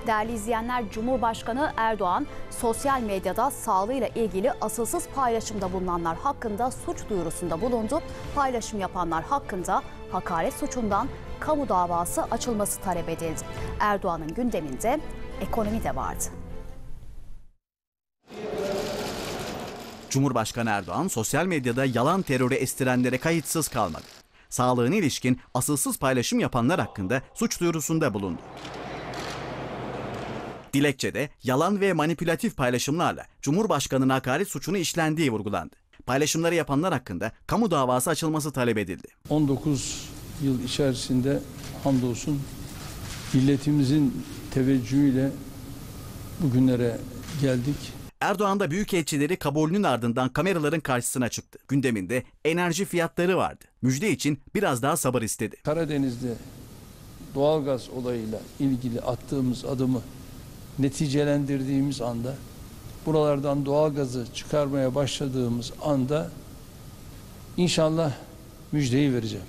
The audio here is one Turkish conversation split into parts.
Değerli izleyenler, Cumhurbaşkanı Erdoğan sosyal medyada sağlığıyla ilgili asılsız paylaşımda bulunanlar hakkında suç duyurusunda bulundu. Paylaşım yapanlar hakkında hakaret suçundan kamu davası açılması talep edildi. Erdoğan'ın gündeminde ekonomi de vardı. Cumhurbaşkanı Erdoğan sosyal medyada yalan terörü estirenlere kayıtsız kalmadı. Sağlığına ilişkin asılsız paylaşım yapanlar hakkında suç duyurusunda bulundu. Dilekçede yalan ve manipülatif paylaşımlarla Cumhurbaşkanı'nın hakaret suçunu işlendiği vurgulandı. Paylaşımları yapanlar hakkında kamu davası açılması talep edildi. 19 yıl içerisinde hamdolsun milletimizin teveccühüyle bugünlere geldik. Erdoğan da büyükelçileri kabulünün ardından kameraların karşısına çıktı. Gündeminde enerji fiyatları vardı. Müjde için biraz daha sabır istedi. Karadeniz'de doğalgaz olayıyla ilgili attığımız adımı neticelendirdiğimiz anda, buralardan doğalgazı çıkarmaya başladığımız anda inşallah müjdeyi vereceğim.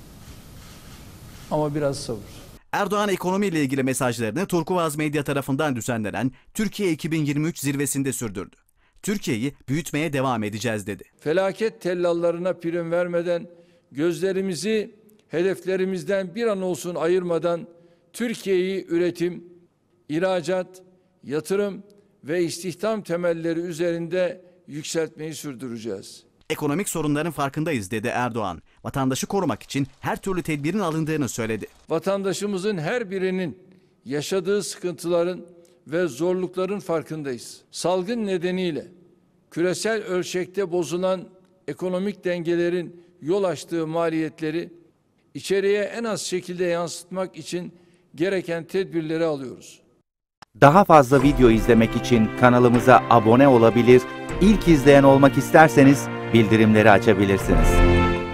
Ama biraz sabır. Erdoğan ekonomiyle ilgili mesajlarını Turkuaz Medya tarafından düzenlenen Türkiye 2023 zirvesinde sürdürdü. Türkiye'yi büyütmeye devam edeceğiz dedi. Felaket tellallarına prim vermeden, gözlerimizi hedeflerimizden bir an olsun ayırmadan Türkiye'yi üretim, ihracat, yatırım ve istihdam temelleri üzerinde yükseltmeyi sürdüreceğiz. Ekonomik sorunların farkındayız dedi Erdoğan. Vatandaşı korumak için her türlü tedbirin alındığını söyledi. Vatandaşımızın her birinin yaşadığı sıkıntıların ve zorlukların farkındayız. Salgın nedeniyle küresel ölçekte bozulan ekonomik dengelerin yol açtığı maliyetleri içeriye en az şekilde yansıtmak için gereken tedbirleri alıyoruz. Daha fazla video izlemek için kanalımıza abone olabilir, ilk izleyen olmak isterseniz bildirimleri açabilirsiniz.